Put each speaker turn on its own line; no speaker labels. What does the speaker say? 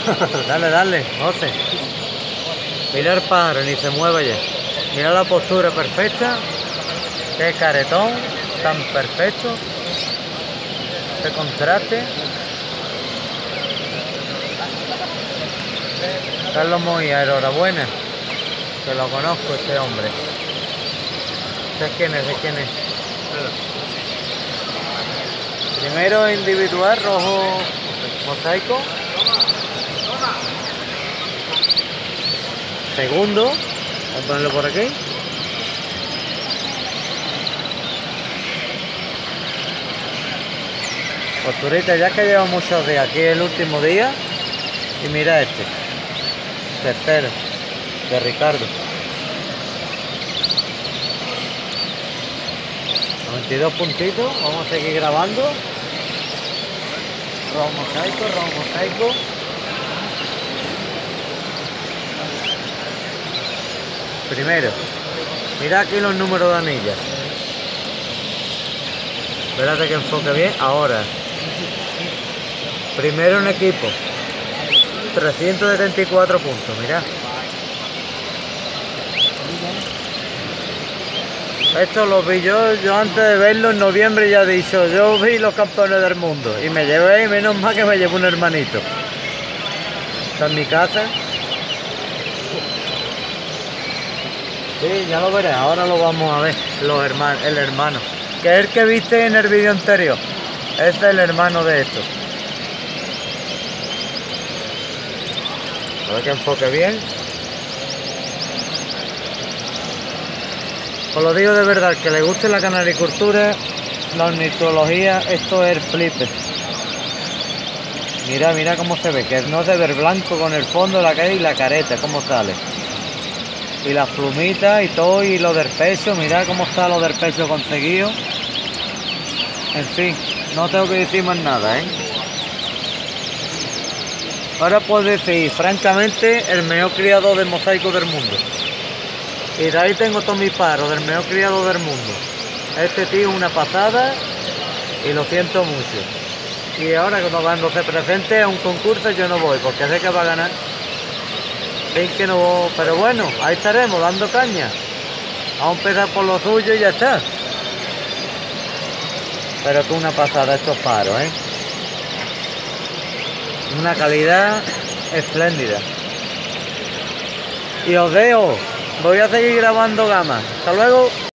Dale, dale, José. Mira el pájaro, ni se mueve ya. Mira la postura perfecta. Qué caretón tan perfecto. Este contraste. Carlos Moya, enhorabuena. Que lo conozco este hombre. ¿De quién es? ¿De quién es? Primero individual, rojo mosaico. Segundo, vamos a ponerlo por aquí. Posturita, ya que lleva muchos días, aquí es el último día. Y mira este, tercero, de Ricardo. 92 puntitos, vamos a seguir grabando. Rojo mosaico, rojo mosaico. Primero, mira aquí los números de anillas. Espérate que enfoque bien. Ahora, primero en equipo, 374 puntos, mira. Esto lo vi yo antes de verlo en noviembre ya he dicho, yo vi los campeones del mundo y me llevé, menos mal que me llevé un hermanito. Está en mi casa. Sí, ya lo veré, ahora lo vamos a ver, el hermano. Que es el que viste en el vídeo anterior. Este es el hermano de esto. A ver que enfoque bien. Os lo digo de verdad, que le guste la canaricultura, la ornitología, esto es el flipe. Mira, mira cómo se ve, que no es de ver blanco con el fondo, la cara y la careta, cómo sale. Y las plumitas y todo, y lo del pecho, mira cómo está lo del pecho conseguido. En fin, no tengo que decir más nada, ¿eh? Ahora puedo decir, francamente, el mejor criado de mosaico del mundo. Y de ahí tengo todos mis paros, del mejor criado del mundo. Este tío es una pasada y lo siento mucho. Y ahora cuando se presente a un concurso yo no voy, porque sé que va a ganar. Sé que no, pero bueno, ahí estaremos dando caña. Vamos a empezar por lo suyo y ya está. Pero que una pasada estos paros, ¿eh? Una calidad espléndida. Y os dejo. Voy a seguir grabando gamas. Hasta luego.